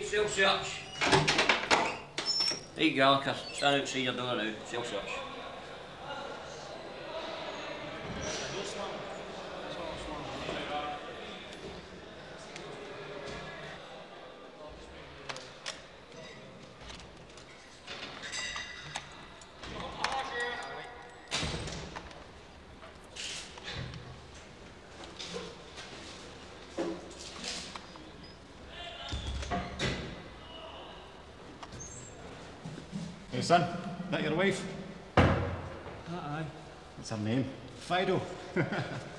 self-search. There you go, I'll stand outside your door now, self-search. Hey son, that your wife? Aye. What's her name? Fido.